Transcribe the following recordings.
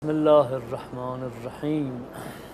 بسم الله الرحمن الرحیم.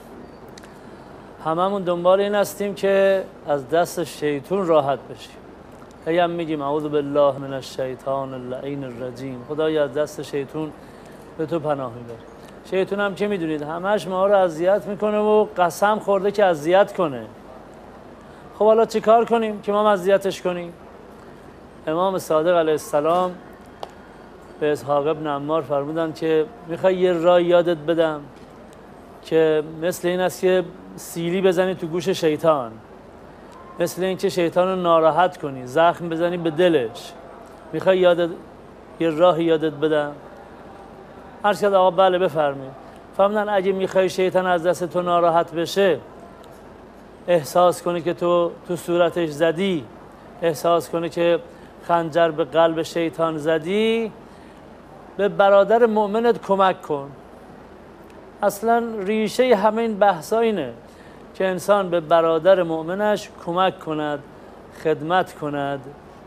هممون دنبال این هستیم که از دست شیطان راحت بشیم. هی هم میگیم اعوذ بالله من الشیطان اللعین الرجیم. خدایا از دست شیطان به تو پناه میبریم. شیطان هم که میدونید همش ما رو اذیت میکنه و قسم خورده که اذیت کنه. خب حالا چی کار کنیم که ما اذیتش کنیم؟ امام صادق علیه السلام به اسحاق ابن عمار فرمودن که میخوای یه راه یادت بدم که مثل این است که سیلی بزنی تو گوش شیطان، مثل این که شیطان رو ناراحت کنی، زخم بزنی به دلش. میخوای یه راه یادت بدم؟ عرض کرد آقا بله بفرمایید. فرمودن اگه میخوای شیطان از دست تو ناراحت بشه، احساس کنی که تو صورتش زدی، احساس کنی که خنجر به قلب شیطان زدی، به برادر مؤمنت کمک کن. اصلا ریشه همه این بحثا اینه که انسان به برادر مؤمنش کمک کند، خدمت کند.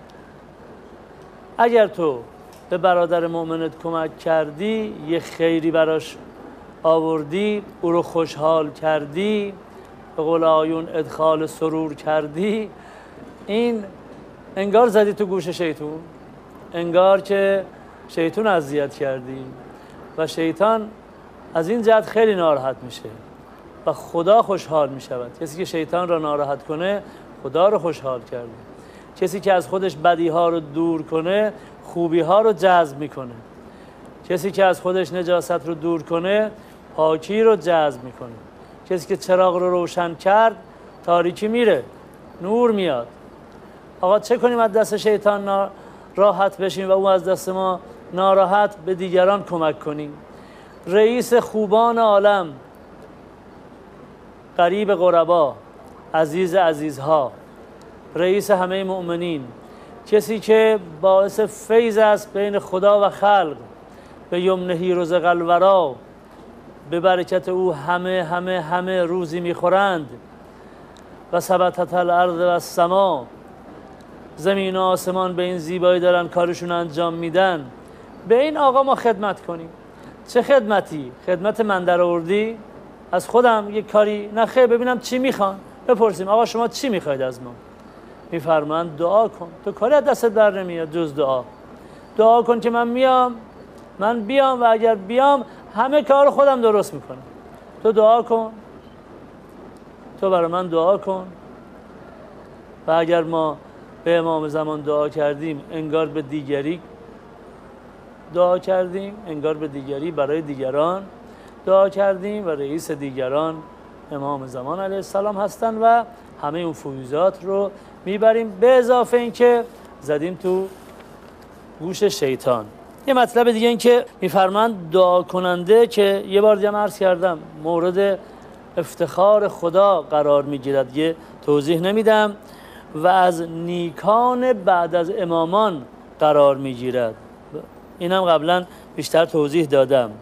اگر تو به برادر مؤمنت کمک کردی، یه خیری براش آوردی، او رو خوشحال کردی، به قول آیون ادخال سرور کردی، این انگار زدی تو گوش شیطان، انگار که شیطان اذیت کردی و شیطان از این جهت خیلی ناراحت میشه و خدا خوشحال میشود. کسی که شیطان را ناراحت کنه خدا رو خوشحال کرده. کسی که از خودش بدی ها رو دور کنه خوبی ها رو جذب میکنه. کسی که از خودش نجاست رو دور کنه پاکی رو جذب میکنه. کسی که چراغ رو روشن کرد تاریکی میره، نور میاد. آقا چه کنیم از دست شیطان راحت بشیم و او از دست ما ناراحت؟ به دیگران کمک کنیم. رئیس خوبان عالم، قریب غربا، عزیز عزیزها، رئیس همه مؤمنین، کسی که باعث فیض است بین خدا و خلق، به یمنه رزق الورا، به برکت او همه روزی میخورند. و ثبتت الارض و السما، زمین و آسمان به این زیبایی دارن کارشون انجام میدن. به این آقا ما خدمت کنیم. چه خدمتی؟ خدمت من در آوردی؟ از خودم یک کاری نخیر، ببینم چی میخوان، بپرسیم آقا شما چی میخواید از ما؟ میفرمایند دعا کن. تو کاری از دستت بر نمیاد جز دعا. دعا کن که من بیام و اگر بیام همه کار خودم درست میکنم. تو دعا کن، تو برای من دعا کن. و اگر ما به امام زمان دعا کردیم انگار به دیگری دعا کردیم، انگار به دیگری برای دیگران دعا کردیم و رئیس دیگران امام زمان علیه السلام هستن و همه اون فیوزات رو میبریم، به اضافه این که زدیم تو گوش شیطان. یه مطلب دیگه این که میفرمند دعا کننده که یه بار دیگه عرض کردم مورد افتخار خدا قرار میگیرد، یه توضیح نمیدم، و از نیکان بعد از امامان قرار میگیرد. اینم قبلا بیشتر توضیح دادم.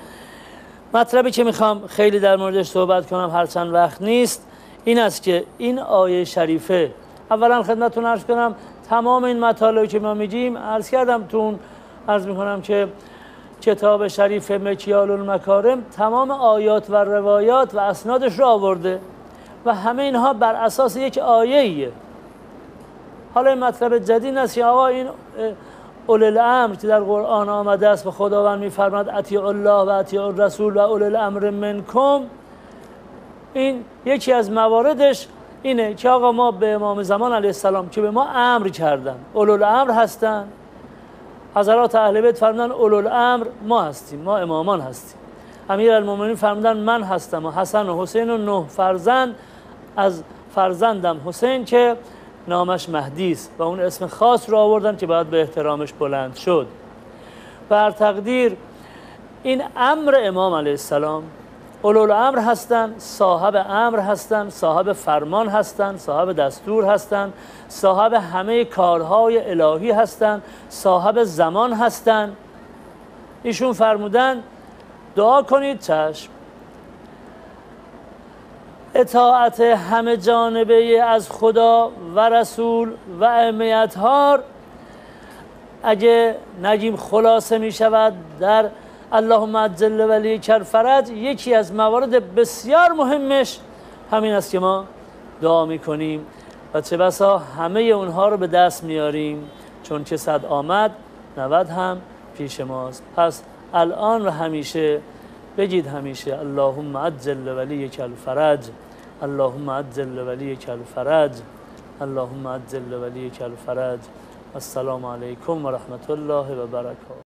مطلبی که میخوام خیلی در موردش صحبت کنم هرچند وقت نیست این است که این آیه شریفه، اولا خدمتتون عرض کنم تمام این مطالبی که ما میگیم عرض میکنم که کتاب شریف مکیال المکارم تمام آیات و روایات و اسنادش رو آورده و همه اینها بر اساس یک آیه ایه. حالا این مطلب جدید است که آقا این اولی الامر که در قرآن آمده است و خداوند میفرماد اطیعوا الله و اطیعوا الرسول و اولی الامر منکم، این یکی از مواردش اینه که آقا ما به امام زمان علیه السلام که به ما امر کردن، اولی الامر هستن. حضرات اهل بیت فرمودن اولی الامر ما هستیم، ما امامان هستیم. امیرالمومنین فرمودن من هستم و حسن و حسین و 9 فرزند از فرزندم حسین که نامش مهدی است و اون اسم خاص رو آوردن که باید به احترامش بلند شد. بر تقدیر این امر امام علیه السلام، اولوالامر هستن، صاحب امر هستن، صاحب فرمان هستن، صاحب دستور هستن، صاحب همه کارهای الهی هستن، صاحب زمان هستن. ایشون فرمودن دعا کنید، چشم. اطاعت همه جانبه از خدا و رسول و ائمه اطهار اگه نگیم خلاصه می شود در اللهم عجل ولیک الفرج یکی از موارد بسیار مهمش همین است که ما دعا میکنیم و چه بسا همه اونها رو به دست میاریم، چون که 100 آمد 90 هم پیش ماست. پس الان و همیشه بگید، همیشه اللهم عجل ولیک الفرج، اللهم عجل ولیک الفرج، اللهم عجل ولیک الفرج. السلام علیکم و رحمت الله و برکاته.